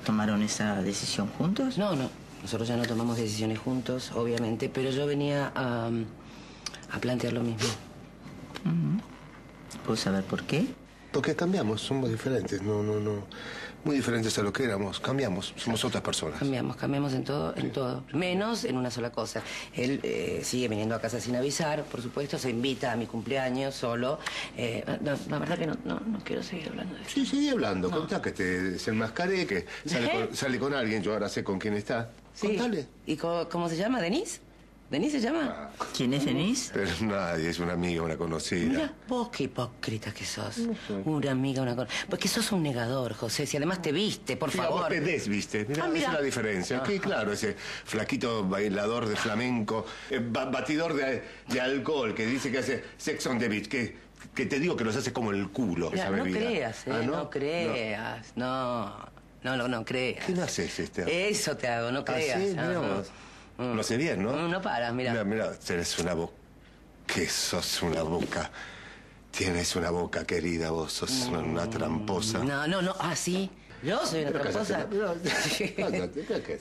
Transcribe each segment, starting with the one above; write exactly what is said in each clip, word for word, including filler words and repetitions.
¿Tomaron esa decisión juntos? No, no. Nosotros ya no tomamos decisiones juntos, obviamente, pero yo venía a, a plantear lo mismo. Uh-huh. ¿Puedo saber por qué? Porque cambiamos, somos diferentes, no, no, no. Muy diferentes a lo que éramos, cambiamos, somos otras personas. Cambiamos, cambiamos en todo, en Sí. todo. Menos en una sola cosa. Él eh, sigue viniendo a casa sin avisar, por supuesto, se invita a mi cumpleaños solo. Eh, no, la verdad que no, no, no quiero seguir hablando de eso. Sí, seguí hablando, No. contá que te desenmascaré, que sale, ¿Eh? con, sale con alguien, yo ahora sé con quién está. Sí. Contale. ¿Y co- cómo se llama? ¿Denise? ¿Denise se llama? ¿Quién es Denise? Pero nadie, es una amiga, una conocida. Mira, vos qué hipócrita que sos. Una amiga, una cosa. Porque sos un negador, José. Si además te viste, por Mira, vos favor. te desviste, mira, Ah, esa mira. es la diferencia. Ah. Que claro, ese flaquito bailador de flamenco, eh, ba- batidor de, de alcohol, que dice que hace sex on the beach, que, que te digo que los hace como el culo, Mira, esa no bebida. creas, ¿eh? Ah, no, creas. No. No, no, no creas. ¿Qué no haces, este? Eso te hago, no creas. Ah, sí, mirá Ajá. vos. Mm. Lo sé bien, ¿no? Mm, No paras, mira. Mira, mira, tenés una boca. Que sos una boca. Tienes una boca, querida, vos sos una, una tramposa. No, no, no. Ah, sí. Yo soy una Pero tramposa. cállate, cállate, cállate.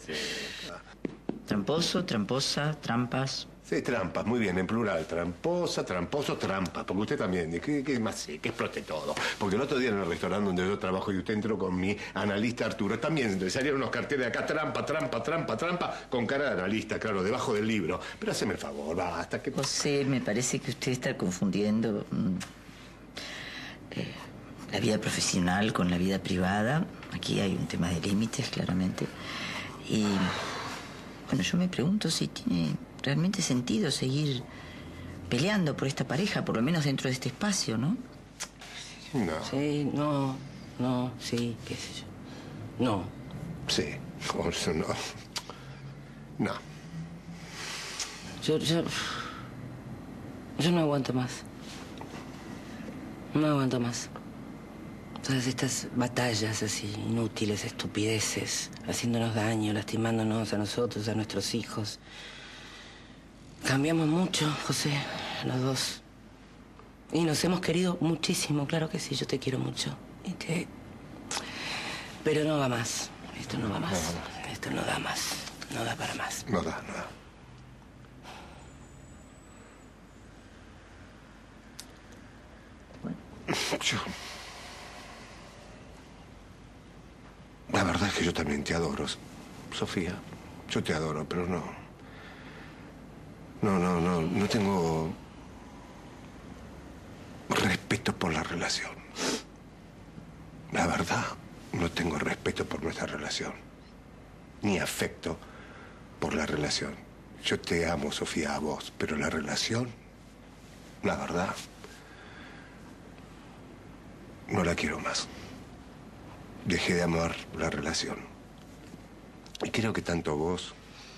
Tramposo, tramposa, trampas. Sí, trampas, muy bien, en plural. Tramposa, tramposo, trampa. Porque usted también, ¿qué, qué más sé? Que explote todo. Porque el otro día en el restaurante donde yo trabajo y usted entró con mi analista Arturo, también le salieron unos carteles de acá, trampa, trampa, trampa, trampa, con cara de analista, claro, debajo del libro. Pero haceme el favor, basta, que... José, me parece que usted está confundiendo mm, eh, la vida profesional con la vida privada. Aquí hay un tema de límites, claramente. Y, bueno, yo me pregunto si tiene realmente sentido seguir peleando por esta pareja, por lo menos dentro de este espacio, ¿no? No. Sí, no, no, sí, qué sé yo. No. Sí, o eso no. No. Yo, yo... Yo no aguanto más. No aguanto más. Todas estas batallas así, inútiles, estupideces, haciéndonos daño, lastimándonos a nosotros, a nuestros hijos. Cambiamos mucho, José, los dos. Y nos hemos querido muchísimo, claro que sí, yo te quiero mucho. Y te... Pero no va más. Esto no va más. Esto no da más. No da para más. No da, no da. Yo... La verdad es que yo también te adoro, Sofía. Yo te adoro, pero no... No, no, no, no tengo... respeto por la relación. La verdad, no tengo respeto por nuestra relación. Ni afecto por la relación. Yo te amo, Sofía, a vos, pero la relación, la verdad, no la quiero más. Dejé de amar la relación. Y creo que tanto vos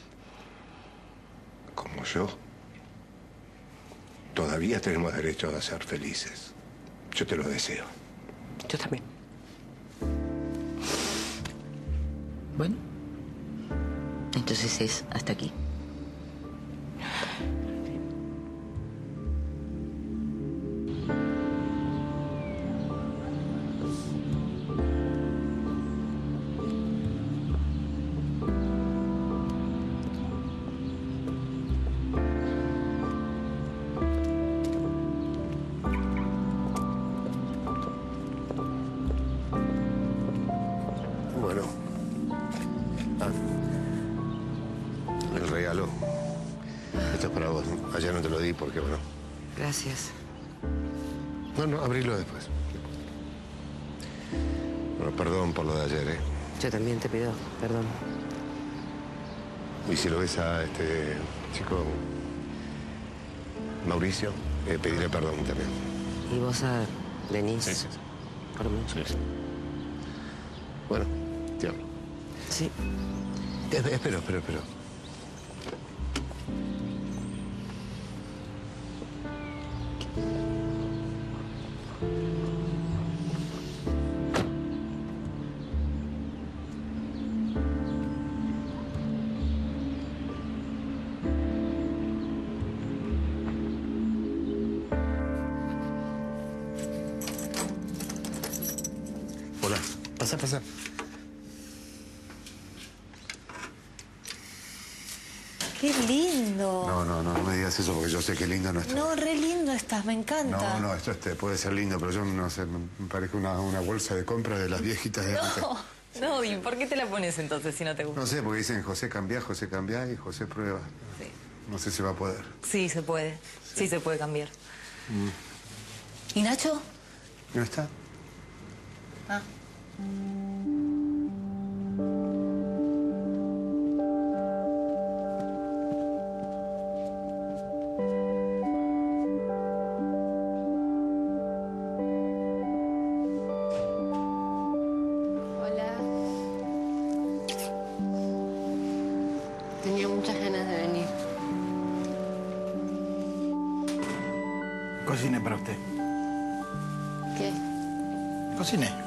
como yo todavía tenemos derecho a ser felices. Yo te lo deseo. Yo también. Bueno, entonces es hasta aquí. Bueno. Ah. El regalo. Esto es para vos. Ayer no te lo di porque, bueno... Gracias. No, no, abrilo después. Bueno, perdón por lo de ayer, ¿eh? Yo también te pido perdón. Y si lo ves a este chico... Mauricio, eh, pedirle perdón también. ¿Y vos a Denise? Sí, sí, sí. Por mí. Sí, sí. Bueno, te amo. Sí. Eh, Espero, espero, espero. Hola. Pasa, pasa. qué lindo. No, no, no, no me digas eso porque yo sé que lindo no está. No, re lindo estás, me encanta. No, no, esto este, puede ser lindo, pero yo no sé, me parece una, una bolsa de compra de las viejitas de antes. No, no, ¿y por qué te la pones entonces si no te gusta? No sé, porque dicen José cambia, José cambia y José prueba. Sí. No sé si va a poder. Sí, se puede. Sí, sí se puede cambiar. Mm. ¿Y Nacho? ¿No está? Ah. Hola. Tenía muchas ganas de venir. Cociné para usted. ¿Qué? Cociné.